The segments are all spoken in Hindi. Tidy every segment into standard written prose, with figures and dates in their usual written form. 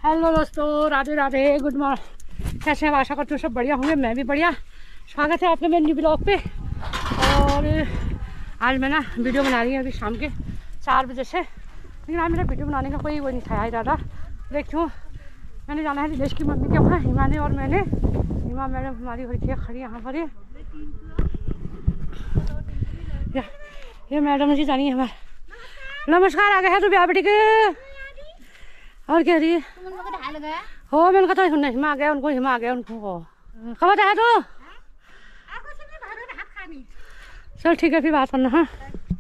हेलो दोस्तों, राधे राधे, गुड मॉर्निंग। कैसे हैं? आशा करती हूँ सब बढ़िया होंगे। मैं भी बढ़िया। स्वागत है आपके मेरे न्यू ब्लॉग पे। और आज मैं ना वीडियो बना रही हूँ अभी शाम के 4 बजे से। लेकिन आज मेरा वीडियो बनाने का कोई वो नहीं था इरादा। देखती हूँ, मैंने जाना है दिनेश की मम्मी के वहाँ। हिमा ने और मैंने, हिमा मैडम हमारी हुई थी खड़ी यहाँ पर। ये मैडम जी जानी है हमारे। नमस्कार, आ गए हैं तो ब्याह बेटी के। और कह रही है हो मैंने कहा तो हिमा आ गया उनको, हिमा आ गया उनको। कब आता है तो चल ठीक है, फिर बात करना। हाँ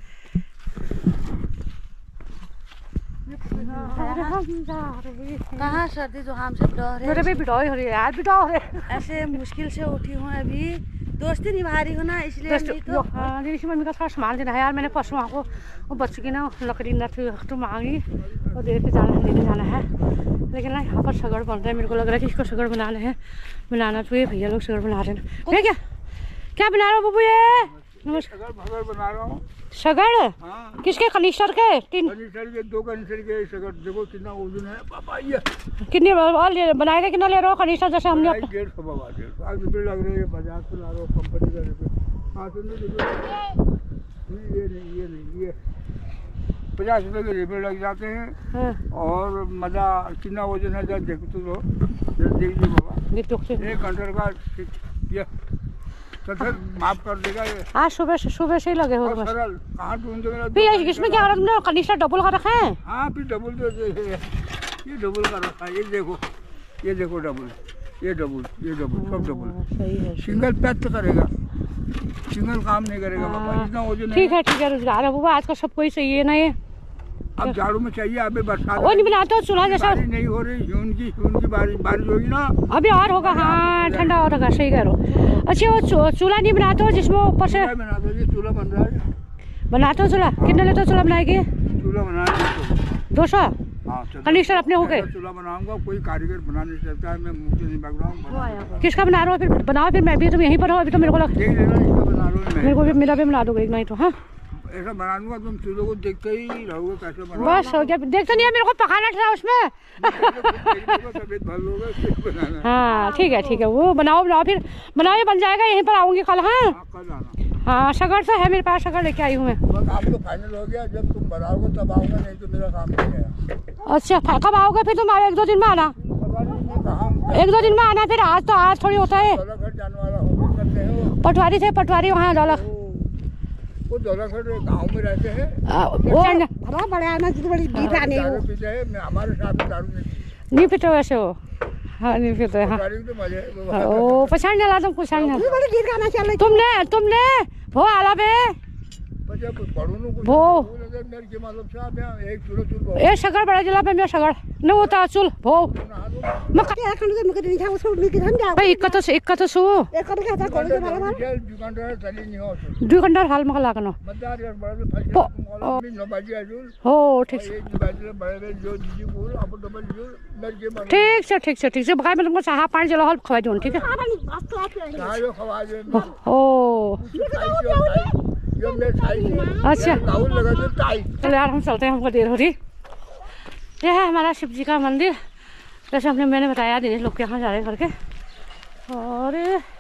कहाँ सर्दी जुकाम से बिटो रहे? मेरे भी बिटोई हो रही है यार, बिटो हो रहे। ऐसे मुश्किल से उठी हूँ अभी, दोस्ती निभा रही हूँ ना, इसलिए नहीं तो। दिनेश मम्मी का थोड़ा सामान देना है यार। मैंने परसों आपको वो बच्चों की ना लकड़ी न तो मांगी और देख के लेके जाना है। लेकिन ना यहाँ पर सगड़ बन रहा है। मेरे को लग रहा है कि इसको सगड़ बनाना तो ये भैया लोग सगड़ बना रहे हैं। भैया क्या बना रहे हो बबू? ये सगड़ बना रहा हूँ। सगड़? हाँ। किसके? कनिस्टर के? कनिस्टर के, 2 कनिस्टर के सगड़। देखो कितना वजन है पापा। ये कितने बनाएगा? कितना ले रहे हो कनिस्टर? जैसे हमने 150 बाबा, 150 रुपये लग रहे हैं। 50 को ला रहा हूँ कंपनी का रुपये। 50 रुपये के रुपये लग जाते हैं। हाँ। और मजा कितना वजन है जब देखो तो देख लीजिए बाबा। 1 घंटे का ये माफ कर देगा ये। आज सुबह से ही लगे हो बस। सरल कहाँ ढूंढेगा? फिर इसमें क्या करा तुमने? कनिस्टर डबल का रखा है? हाँ, फिर डबल तो ये डबल का रखा है। ये देखो डबल, ये डबल सब डबल। सही है। सिंगल पैक तो करेगा, सिंगल काम नहीं करेगा बाबा। इतना वजन ठीक है रोजगार है बाबा, आज का सब कोई सही है ना। ये अब झाड़ू में चाहिए। अभी बरसात वो नहीं बनाते हो चूल्हा जैसा? नहीं हो रही, जून की बारिश होगी ना अभी और होगा। हाँ ठंडा और होगा, सही कह रहे हो। अच्छा वो चूल्हा नहीं बनाते हो जिसमें ऊपर से बना दो? ये चूल्हा बन रहा है। बनाते हो चूल्हा? कितने लेते हो चूल्हा बनाएगी? चूल्हा बनाना 200। हाँ, कनिस्टर अपने हो गए? चूल्हा बनाऊंगा, कोई कारीगर बना नहीं सकता है। मैं मुझे नहीं भाग रहा हूँ। किसका बना रहे हो? फिर बनाओ, फिर मैं भी तुम यहीं पर हो। अभी तो मेरे को देख लेना, इसका बना रहा हूँ। मेरे को भी मेरा भी बना दोगे एक नहीं तो? हाँ ऐसा बना दूंगा, तुम चूल्हे को देखते ही रहोगे कैसे बना। बस हो गया। देखते नहीं है मेरे को पकाना था उसमें। तबीयत भल होगा। हाँ ठीक है, वो बनाओ फिर बनाओ, ये बन जाएगा। यहीं पर आऊंगी कल। हाँ कल आना। हाँ सगड़ तो है मेरे पास, सगड़ लेके आई हूँ मैं। बस आप तो फाइनल हो गया। जब तुम बनाओगे तब आऊंगा, नहीं तो मेरा काम नहीं है। अच्छा कब आओगे फिर? तुम 1-2 दिन में आना। 1-2 दिन में आना। फिर आज थोड़ी होता है। जाने वाला हो पटवारी वहाँ दौलत वो दौलतगढ़ गाँव में रहते हैं। वो बड़े आना बड़ी हमारे साथ दारू नहीं पीते वैसे हो। हाँ नहीं पीते। हाँ तो मजे ओ पछाड़ नहीं ला तुम कुछ तुमने वो आला पे वो एक सगड़ बड़ा जिला पे मैं सगड़ न होता चुल भो इक्का सो 2 घंटा हाल मका लागनो हो। ठीक से बका मैं तुमको चाह पानी जला हल खवा दूं। ठीक है ओ अच्छा चलो यार हम चलते हैं, हमको देर हो रही। यह है हमारा शिव जी का मंदिर, जैसे मैंने बताया दिनेश लोग के यहाँ जा रहे करके। और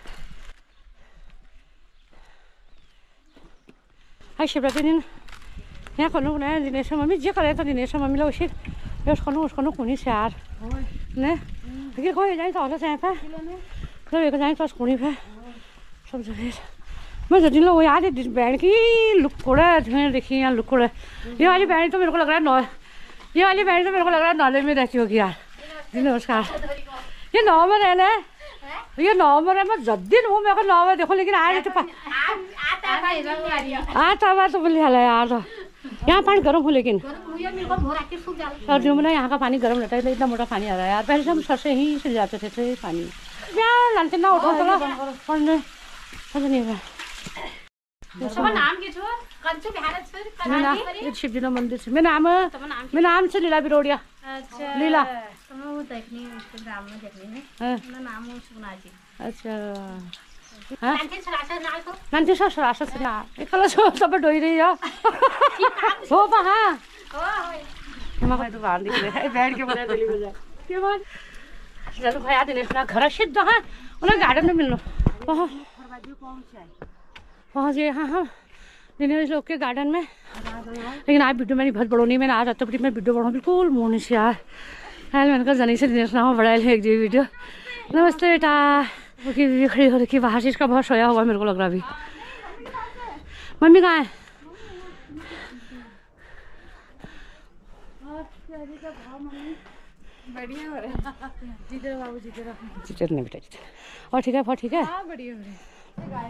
हाय शिवरात्रि दिन यहाँ खनु बनाया दिनेश मम्मी जे करे तो दिनेश मम्मी लोग उसी उसको कुनी से यार ने लेकिन कोई जाए तो से पे तो एक जाए तो कुनी पे सब जगह। मैं दिन लोग यार बैंड की लुकोड़ा देखी यहाँ लुकोड़ा। ये वाली बैंड तो मेरे को लग रहा है ये वाली बैंड तो मेरे को लग रहा है नॉलेज में रहती होगी यार। नमस्कार। ये नॉर्मल है ना? ये नॉर्मल है। मैं जब दिन हूँ मेरे को नॉर्मल देखो, लेकिन आज तो आता तो बोले हाल है यार। यहाँ पानी गर्म हो, लेकिन सर्दियों में ना यहाँ का पानी गर्म रहता है। इतना मोटा पानी आ रहा है यार। पहले से हम सर से ही चले जाते थे पानी। यार लालते ना उठो चलो पढ़ने नहीं हुआ। शिव जी मंदिर से मेरा नाम से लीला बिरोड़िया। लीला अच्छा मान्छे ससुरासो छैन एकल सबै डोइरही हो पा हाँ मैं तो बाहर निकले बैठ के बजा दिल्ली बजा के बाद चलो भाई आ दिनेश ना घर सिद्ध हाँ उन्हें गार्डन में मिलना वहाँ से हाँ दिनेश लोग के गार्डन में। लेकिन आज वीडियो मेरी बहुत बड़ो नहीं, मैंने आज रात मैं वीडियो बढ़ाऊँ बिल्कुल मोनी से यार मैंने कहा जनी से दिनेश ना बड़ा है एक जी वीडियो। नमस्ते बेटा वीडियो खड़ी हो रखी बाहर से, इसका बहुत सोया हुआ मेरे को लग रहा अभी। मम्मी कहाँ है? बढ़िया हो रहा है जिधर बाबू जिधर नहीं बेटा जिधर और ठीक है बहुत ठीक है। बढ़िया हो रहा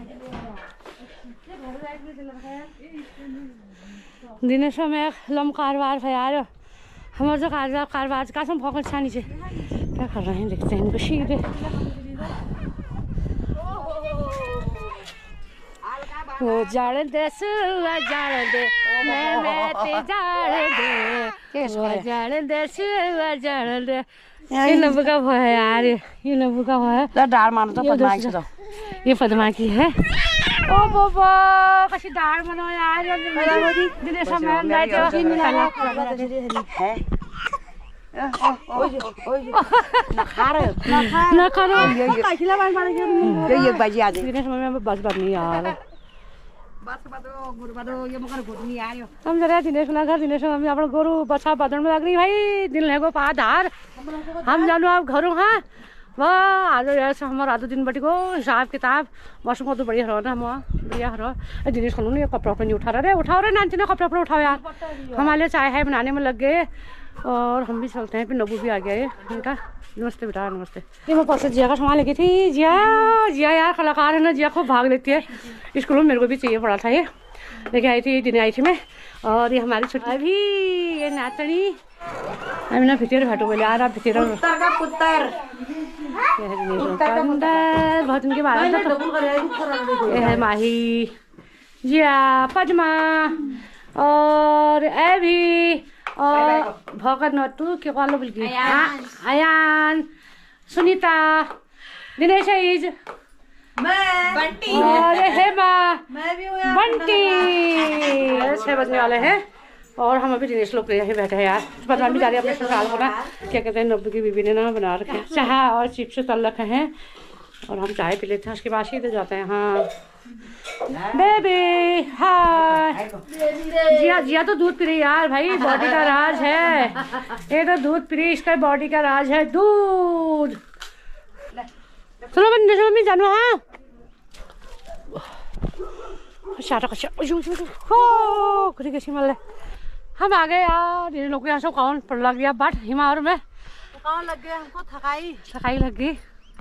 है। दिनेश में लम कारवार है यार हमारे जो कारवार का सब बहुत अच्छा नीचे क्या कर रहे हैं देखते हैं इनको शीघ्र। वो जाड़ दे जाड़ दे मैं ते जाड़ दे वो जाड़ दे जाड़ दे ये नब्बू का वो है यार ये नब्बू का वो है डाल मानो तो पदमा की तो ये पदमा की है। ओ बाबा कशी डाळ बनव यार दिनेश मैं है ना करो ये बाजी आ जाए दिनेश मैं बस करनी यार हम जरा दिनेश ना घर दिनेश मम्मी अपना गोरू बछा बदन में लग रही भाई दिन लगो पा धार हम जानो आप घरों हाँ वाह आज ऐसा हमारा आधो दिन बटी को हिसाब किताब मौसम को तो बढ़िया रहो ना हम बढ़िया रहो। दिनेश खनू ने कपड़ा नहीं उठा रहे नानची ने कपड़ा उठाओ यार हमारे चाय है बनाने में लग गए और हम भी चलते हैं। फिर नबू भी आ गया है इनका। नमस्ते बेटा नमस्ते। ये मैं परसों जिया का सामान लेके थी जिया यार कलाकार है ना जिया खूब भाग लेती है स्कूल में मेरे को भी चाहिए पड़ा था ये लेके आई थी दिन आई थी मैं। और ये हमारी छुट्टी अभी ये नाचनी अभी ना भितर भेटो बोले यार आप भितर बहुत उनके बारे में ये है माही जिया पद्मा और एवी और भगत नटू के कॉलो बोल के आयान सुनीता दिनेश इज बंटी और हेमा मैं भी हूँ बंटी 6 बजने वाले हैं और हम अभी दिनेश लोग यहीं बैठे हैं यार। पता भी जा रही है अपने ससुराल को ना क्या कहते हैं नब्बू की बीबी ने ना बना रखे चाय और चिप्स तल रखे हैं और हम चाय पी लेते हैं उसके बाद सीधे जाते हैं। हाँ बेबी हाय जिया जिया तो दूध पी रही यार भाई बॉडी का राज है ये तो दूध पी रही इसका बॉडी का राज है दूध। चलो मम्मी जानो हाँ हम आ गए यार ये लोग यहाँ से कौन पड़ लग गया बट हिमा और मैं कौन लग गया हमको थकाई लग गई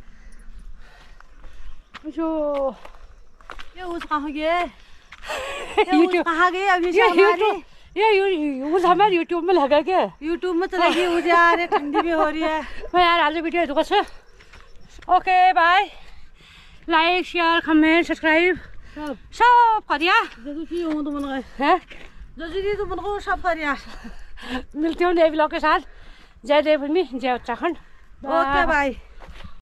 जो ये उस कहाँ गए यूट्यूब कहाँ गए अभी ये उस हमारे यूट्यूब में लगा क्या यूट्यूब में चलेगी मुझे यार ठंडी भी हो रही है मैं यार आज वीडियो तो कैसे okay bye like share comment subscribe सब करिया तो बन गए हैं तो बन गए सब करिया। मिलती हूँ देवी लोग के साथ। जय देवभूमि जय उत्तराखंड ओके बाय।